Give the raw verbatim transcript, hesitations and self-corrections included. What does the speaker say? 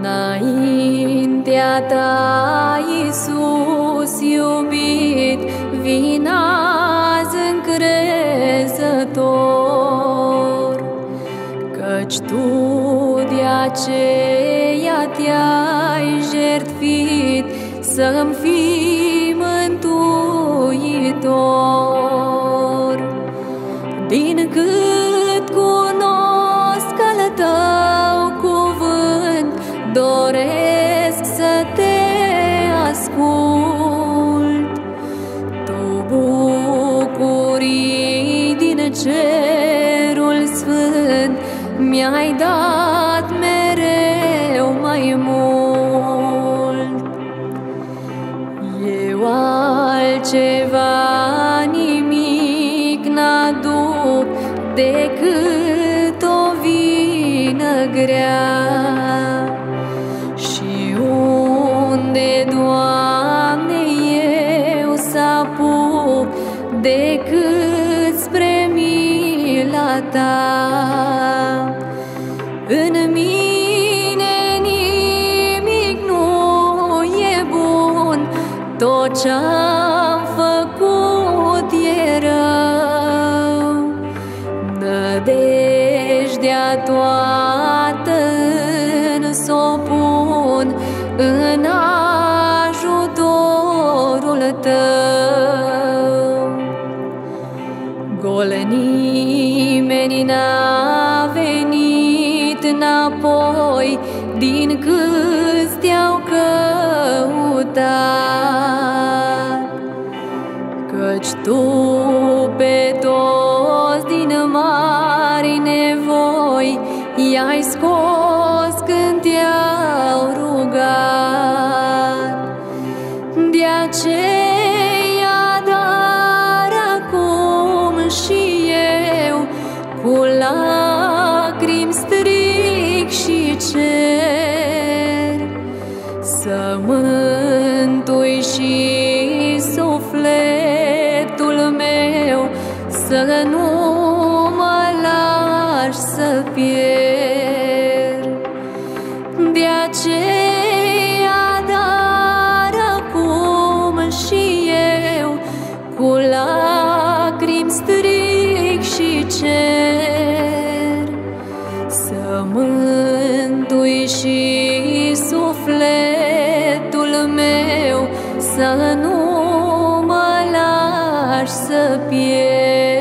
Înaintea ta, Iisus iubit, vin azi încrezător, căci tu de aceea te-ai jertfit să-mi fii mântuitor. Din cât cunosc al tău cuvânt, doresc să te ascult. Tu, bucurii din cerul sfânt, mi-ai dat mereu mai mult. Eu altceva nimic n-aduc decât o vină grea. Și unde, Doamne, eu să apuc decât spre mila ta? În mine nimic nu e bun, tot ce-am făcut e rău. Nădejdea toată s-o pun în ajutorul tău. Gol nimeni n-a venit înapoi din câți te-au căutat, căci tu pe toți din mari nevoi i-ai scos când te-au rugat. De aceea dar acum și eu cu lacrimi strig și cer să mântui și sufletul meu, să nu mă lași să pierd. De aceea dar acum și eu cu lacrimi strig și cer să mântui și sufletul meu, să nu mă lași să pierd.